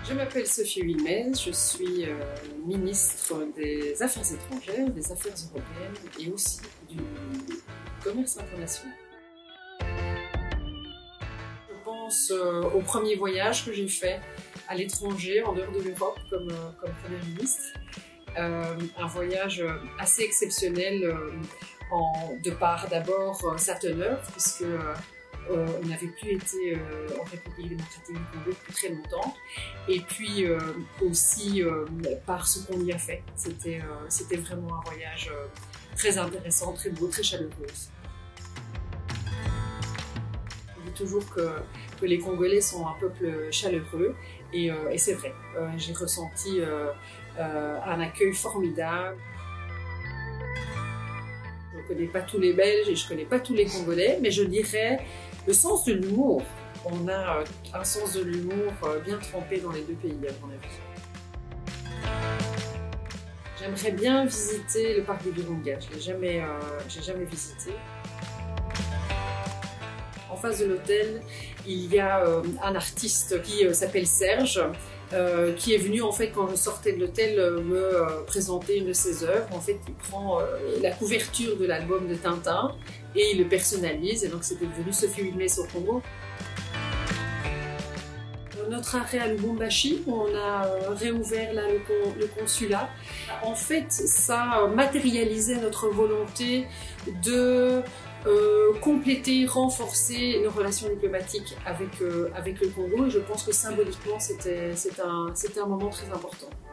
Je m'appelle Sophie Wilmès, je suis ministre des Affaires étrangères, des Affaires européennes et aussi du commerce international. Je pense au premier voyage que j'ai fait à l'étranger, en dehors de l'Europe, comme Première ministre. Un voyage assez exceptionnel de par d'abord sa teneur, puisque on n'avait plus été en République démocratique du Congo depuis très longtemps, et puis aussi par ce qu'on y a fait. C'était vraiment un voyage très intéressant, très beau, très chaleureux. On dit toujours que les Congolais sont un peuple chaleureux, et c'est vrai. J'ai ressenti un accueil formidable. Je ne connais pas tous les Belges et je ne connais pas tous les Congolais, mais je dirais le sens de l'humour. On a un sens de l'humour bien trempé dans les deux pays, à mon avis. J'aimerais bien visiter le parc du Virunga. Je n'ai jamais visité. En face de l'hôtel, il y a un artiste qui s'appelle Serge, qui est venu en fait quand je sortais de l'hôtel me présenter une de ses œuvres. En fait, il prend la couverture de l'album de Tintin et il le personnalise, et donc c'était devenu Sophie Wilmès au Congo. Notre arrêt à Lubumbashi, où on a réouvert là, le consulat, en fait, ça matérialisait notre volonté de compléter, renforcer nos relations diplomatiques avec le Congo, et je pense que symboliquement c'était un moment très important.